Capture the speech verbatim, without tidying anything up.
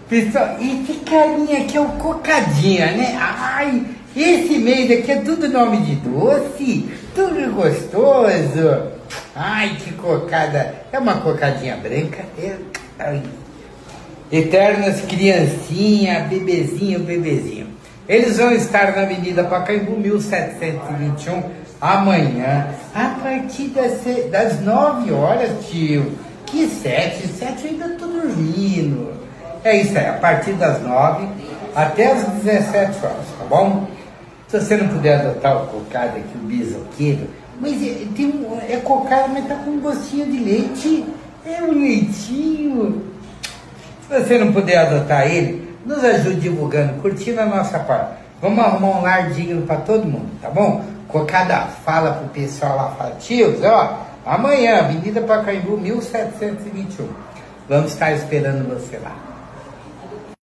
Pessoal, esse carinha aqui é o Cocadinha, né? Ai, esse mês aqui é tudo nome de doce, tudo gostoso. Ai, que cocada. É uma cocadinha branca. É... Ai. Eternas criancinha, bebezinho, bebezinho. Eles vão estar na Avenida Pacaembu, mil setecentos e vinte e um, amanhã, a partir das, das nove horas, tio. Que sete? Sete eu ainda tô dormindo. É isso aí, a partir das nove até as dezessete horas, tá bom? Se você não puder adotar o cocada aqui, o bisoqueiro, mas é, tem um, é cocada, mas tá com um gostinho de leite. É um leitinho. Se você não puder adotar ele, nos ajude divulgando, curtindo a nossa parte. Vamos arrumar um lar digno para todo mundo, tá bom? Cocada fala pro pessoal lá, fala, tios, ó, amanhã, Avenida Pacaembu, mil setecentos e vinte e um. Vamos estar esperando você lá.